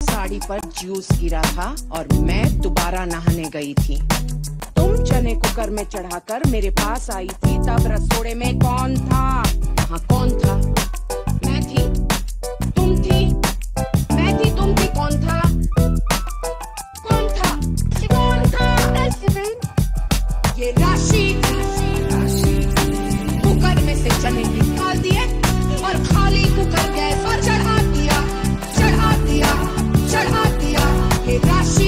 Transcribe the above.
साड़ी पर जूस गिरा था और मैं दोबारा नहाने गई थी। तुम चने कुकर में चढ़ाकर मेरे पास आई थी, तब रसोड़े में कौन था? हाँ, कौन था? मैं थी, तुम थी, मैं थी, तुम थी, कौन था? कौन था? कौन था? ये राशि कुकर में से चने निकाल दिए और खाली कुकर गैस पर चढ़ा दिया, चढ़ा दिया, चढ़ा दिया। ये राशि